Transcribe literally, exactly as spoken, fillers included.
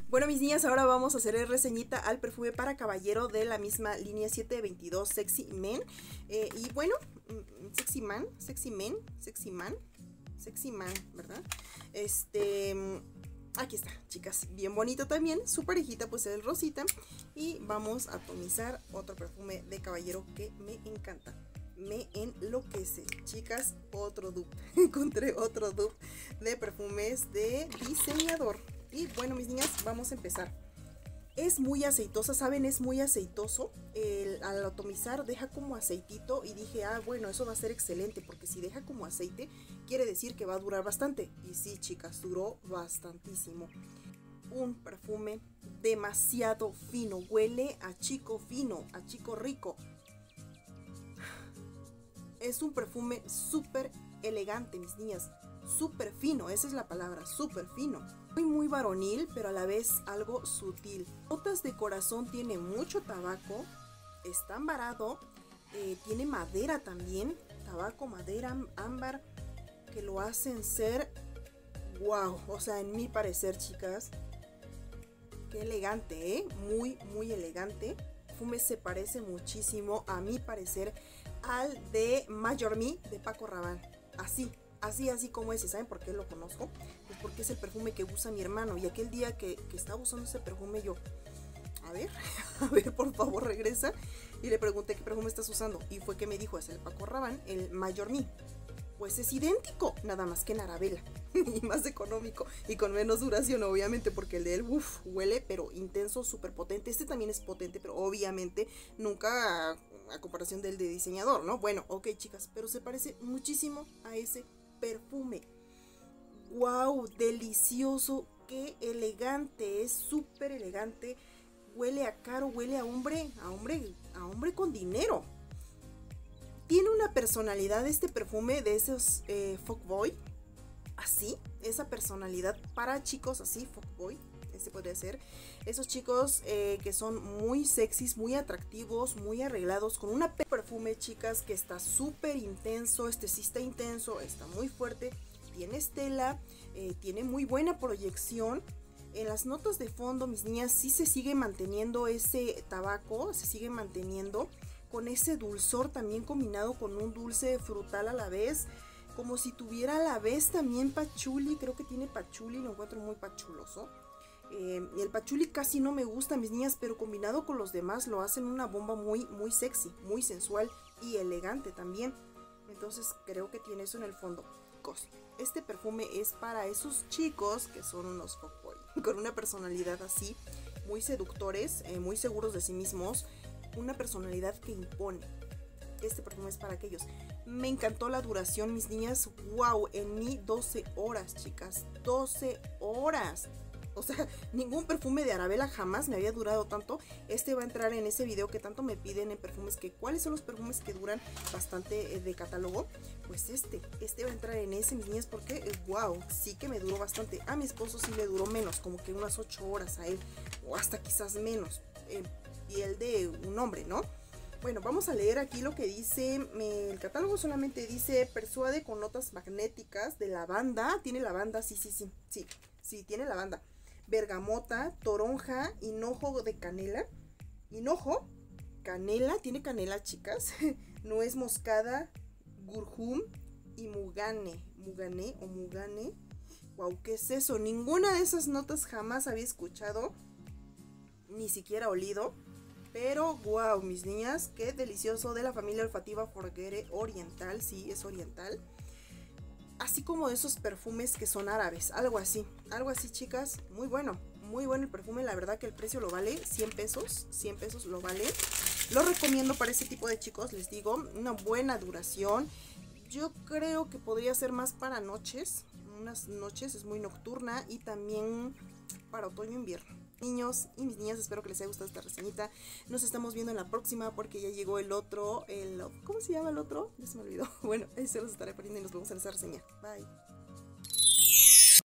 Bueno, mis niñas, ahora vamos a hacer reseñita al perfume para caballero de la misma línea siete veintidós Sexy Men. Eh, y bueno, Sexy Man, Sexy Men, Sexy Man, Sexy Man, ¿verdad? Este, aquí está, chicas, bien bonito también. Su parejita pues es el rosita. Y vamos a atomizar otro perfume de caballero que me encanta. Me enloquece, chicas, otro dupe. Encontré otro dupe de perfumes de diseñador. Y bueno, mis niñas, vamos a empezar. Es muy aceitosa, ¿saben? Es muy aceitoso. El, al atomizar deja como aceitito y dije, ah, bueno, eso va a ser excelente, porque si deja como aceite, quiere decir que va a durar bastante. Y sí, chicas, duró bastantísimo. Un perfume demasiado fino, huele a chico fino, a chico rico. Es un perfume súper elegante, mis niñas. Súper fino, esa es la palabra, súper fino. Muy muy varonil, pero a la vez algo sutil. Notas de corazón, tiene mucho tabaco, está ambarado, eh, tiene madera también, tabaco, madera, ámbar, que lo hacen ser wow. O sea, en mi parecer, chicas, qué elegante, ¿eh? Muy muy elegante. El perfume se parece muchísimo, a mi parecer, al de Major Me de Paco Rabanne. Así. Así, así como ese. ¿Saben por qué lo conozco? Pues porque es el perfume que usa mi hermano. Y aquel día que, que estaba usando ese perfume, yo, a ver, a ver, por favor, regresa. Y le pregunté qué perfume estás usando. Y fue que me dijo, es el Paco Rabanne, el Major Me. Pues es idéntico, nada más que en Arabella. Y más económico. Y con menos duración, obviamente, porque el de él, uff, huele, pero intenso, súper potente. Este también es potente, pero obviamente nunca a, a comparación del de diseñador, ¿no? Bueno, ok, chicas, pero se parece muchísimo a ese perfume. Wow, delicioso, qué elegante, es súper elegante. Huele a caro, huele a hombre, a hombre, a hombre con dinero. Tiene una personalidad este perfume de esos eh, fuckboy, así, esa personalidad para chicos así, fuckboy. Este podría ser esos chicos eh, que son muy sexys, muy atractivos, muy arreglados, con un perfume, chicas, que está súper intenso. Este sí está intenso, está muy fuerte, tiene estela, eh, tiene muy buena proyección. En las notas de fondo, mis niñas, sí se sigue manteniendo ese tabaco, se sigue manteniendo con ese dulzor también combinado con un dulce frutal a la vez, como si tuviera a la vez también pachuli. Creo que tiene pachuli, lo encuentro muy pachuloso. Eh, el pachuli casi no me gusta, mis niñas, pero combinado con los demás lo hacen una bomba muy, muy sexy, muy sensual y elegante también. Entonces creo que tiene eso en el fondo. Este perfume es para esos chicos que son unos fuckboy, con una personalidad así, muy seductores, eh, muy seguros de sí mismos, una personalidad que impone. Este perfume es para aquellos. Me encantó la duración, mis niñas. Wow, en mí doce horas, chicas, doce horas. O sea, ningún perfume de Arabella jamás me había durado tanto. Este va a entrar en ese video que tanto me piden en perfumes, que cuáles son los perfumes que duran bastante eh, de catálogo. Pues este, este va a entrar en ese, mis niñas, porque eh, wow, sí que me duró bastante. A mi esposo sí le duró menos, como que unas ocho horas a él, o hasta quizás menos. Eh, piel de un hombre, ¿no? Bueno, vamos a leer aquí lo que dice. Eh, el catálogo solamente dice: persuade con notas magnéticas de lavanda. ¿Tiene lavanda? Sí, sí, sí, sí, sí, tiene lavanda. Bergamota, toronja, hinojo de canela. Hinojo, canela, tiene canela, chicas. Nuez moscada, gurjum y mugane. Mugane o mugane. Wow, ¿qué es eso? Ninguna de esas notas jamás había escuchado, ni siquiera olido. Pero wow, mis niñas, qué delicioso, de la familia olfativa Forgere oriental. Sí, es oriental. Así como de esos perfumes que son árabes, algo así, algo así, chicas. Muy bueno, muy bueno el perfume, la verdad que el precio lo vale, cien pesos, cien pesos lo vale. Lo recomiendo para ese tipo de chicos, les digo, una buena duración. Yo creo que podría ser más para noches, unas noches, es muy nocturna, y también para otoño e invierno. Niños y mis niñas, espero que les haya gustado esta reseñita. Nos estamos viendo en la próxima, porque ya llegó el otro, el, ¿cómo se llama el otro? Ya se me olvidó. Bueno, ahí se los estaré poniendo y nos vemos en esa reseña. Bye.